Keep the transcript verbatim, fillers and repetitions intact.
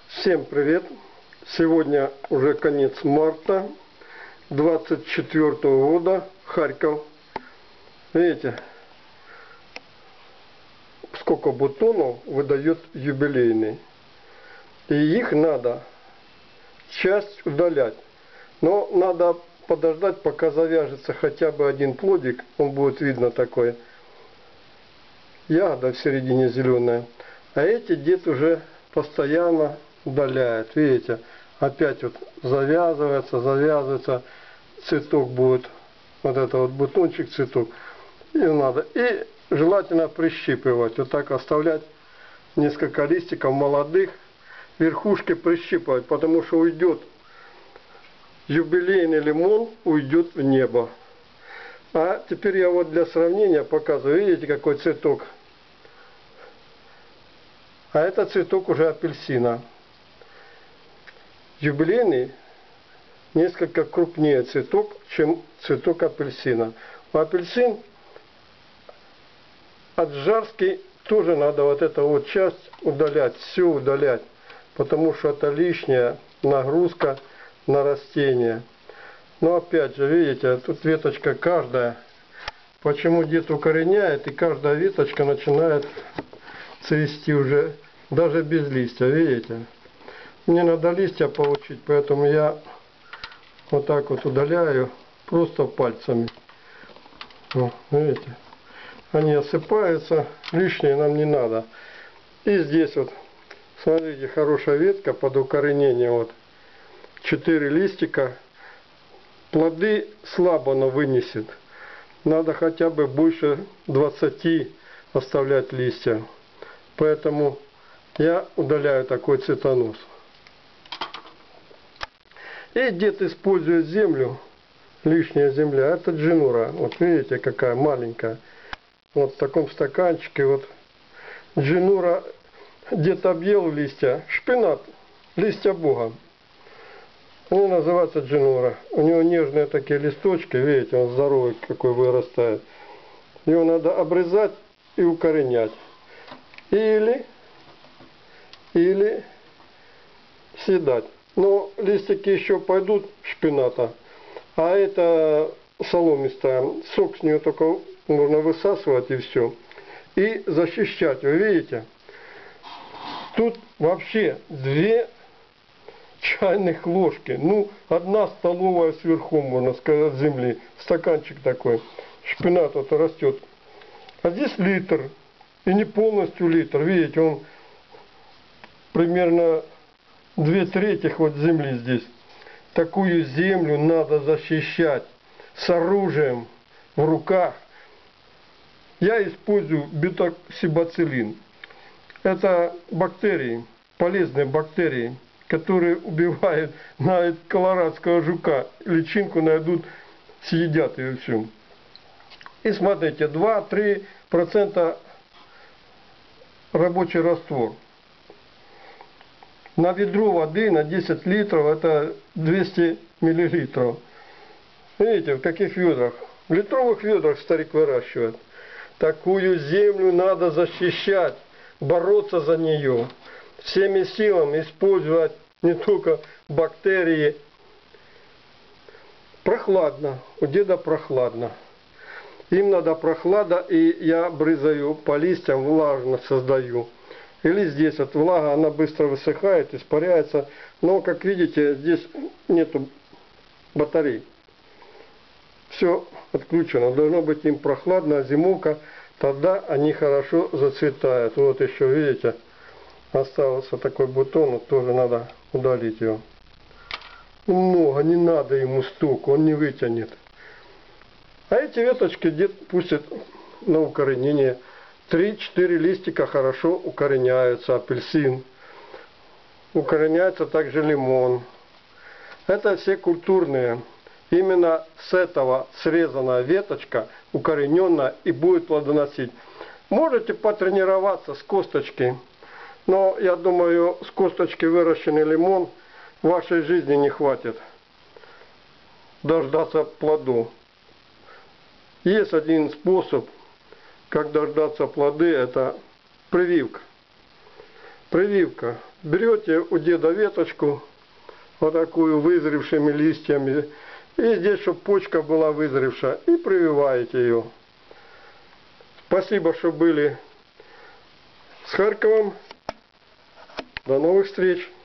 Всем привет! Сегодня уже конец марта двадцать четвёртого года, Харьков. Видите, сколько бутонов выдает юбилейный. И их надо часть удалять. Но надо подождать, пока завяжется хотя бы один плодик. Он будет видно такой. Ягода в середине зеленая. А эти дед уже постоянно удаляет. Видите, опять вот завязывается, завязывается, цветок будет, вот это вот бутончик, цветок. И надо. И желательно прищипывать. Вот так оставлять несколько листиков молодых, верхушки прищипывать, потому что уйдет юбилейный лимон, уйдет в небо. А теперь я вот для сравнения показываю. Видите, какой цветок? А это цветок уже апельсина. Юбилейный несколько крупнее цветок, чем цветок апельсина. У апельсин аджарский тоже надо вот эту вот часть удалять, все удалять, потому что это лишняя нагрузка на растение. Но опять же, видите, тут веточка каждая. Почему дед укореняет, и каждая веточка начинает цвести уже даже без листья, видите? Мне надо листья получить, поэтому я вот так вот удаляю просто пальцами. Вот, видите? Они осыпаются, лишнее нам не надо. И здесь вот, смотрите, хорошая ветка под укоренение. Вот четыре листика. Плоды слабо она вынесет. Надо хотя бы больше двадцати оставлять листья. Поэтому я удаляю такой цветонос. И дед использует землю, лишняя земля. Это джинура. Вот видите, какая маленькая. Вот в таком стаканчике. Вот джинура. Дед объел листья. Шпинат. Листья Бога. Он называется джинура. У него нежные такие листочки. Видите, он здоровый какой вырастает. Его надо обрезать и укоренять. Или, или съедать. Но листики еще пойдут шпината, а это соломистая. Сок с нее только можно высасывать и все. И защищать. Вы видите? Тут вообще две чайных ложки. Ну, одна столовая сверху, можно сказать, земли. Стаканчик такой. Шпинат вот растет. А здесь литр. И не полностью литр. Видите, он примерно две трети вот земли здесь. Такую землю надо защищать с оружием в руках. Я использую бетоксибациллин. Это бактерии, полезные бактерии, которые убивают навіть колорадского жука. Личинку найдут, съедят ее всю. И смотрите, два-три процента рабочий раствор. На ведро воды на десять литров это двести миллилитров. Видите, в каких ведрах? В литровых ведрах старик выращивает. Такую землю надо защищать, бороться за нее. Всеми силами использовать не только бактерии. Прохладно. У деда прохладно. Им надо прохлада, и я брызаю по листьям, влажно создаю. Или здесь вот влага, она быстро высыхает, испаряется. Но, как видите, здесь нету батарей. Все отключено. Должно быть им прохладно, зимовка. Тогда они хорошо зацветают. Вот еще, видите, остался такой бутон. Вот тоже надо удалить его. Много, не надо ему столько, он не вытянет. А эти веточки дед пустит на укоренение. три-четыре листика хорошо укореняются. Апельсин. Укореняется также лимон. Это все культурные. Именно с этого срезанная веточка укорененная и будет плодоносить. Можете потренироваться с косточки. Но я думаю, с косточки выращенный лимон в вашей жизни не хватит дождаться плоду. Есть один способ, как дождаться плоды, это прививка. Прививка. берете у деда веточку, вот такую вызревшими листьями, и здесь, чтобы почка была вызревшая, и прививаете ее. Спасибо, что были с Харьковом. До новых встреч!